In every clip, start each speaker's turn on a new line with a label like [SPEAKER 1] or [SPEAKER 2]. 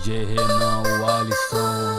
[SPEAKER 1] DJ Renan, o Alisson.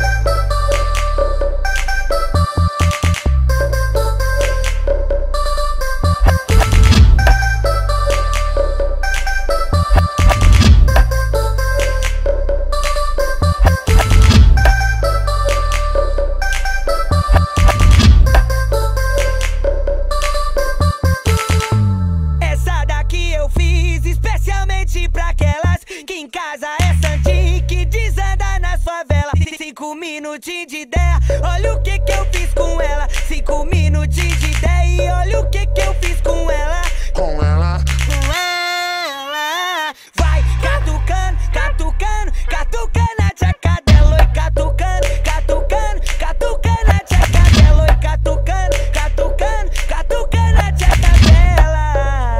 [SPEAKER 2] Essa daqui eu fiz especialmente pra aquelas que em casa é santinho, que desanda nas favelas. 5 minutinhos de ideia, olha o que eu fiz com ela. 5 minutinhos de ideia e olha o que eu fiz com ela. Com ela, com ela. Vai catucando, catucando, catucando a tcheca dela. Oi, catucando, catucando, catucando a tcheca dela. Oi, catucando, catucando, catucando a tcheca dela.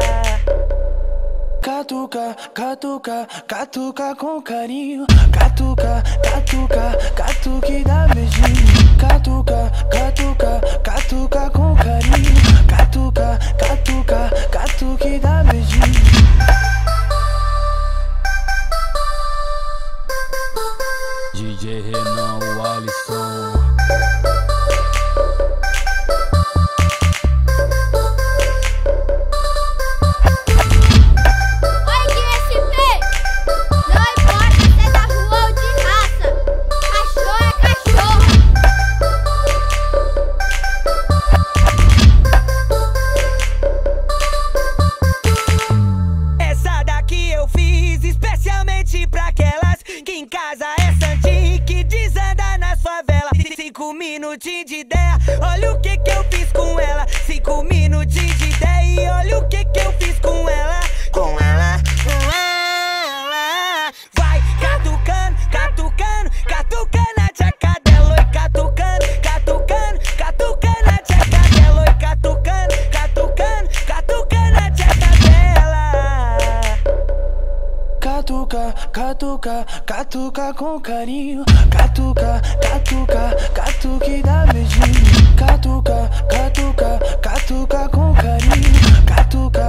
[SPEAKER 3] Catuca, catuca, catuca com carinho. Catuca, catuca, catuque dá beijinho. Catuca, catuca, catuca com carinho. Catuca, catuca, catuque dá beijinho.
[SPEAKER 1] DJ Renan, o Alisson.
[SPEAKER 2] Especialmente pra aquelas que em casa é santinho, que desanda nas favelas. 5 minutinhos de ideia, olha o que eu fiz com ela. 5 minutinhos de ideia e olha o que eu fiz com ela. Com ela, com ela. Vai catucando, catucando, catucando a tcheca dela. Oi, catucando, catucando, catucando a tcheca dela. Oi, catucando, catucando, catucando a tcheca dela.
[SPEAKER 3] Catuca, catuca, catuca com carinho. Catuca, catuca, catuque dá beijinho. Catuca, catuca, catuca com carinho. Catuca,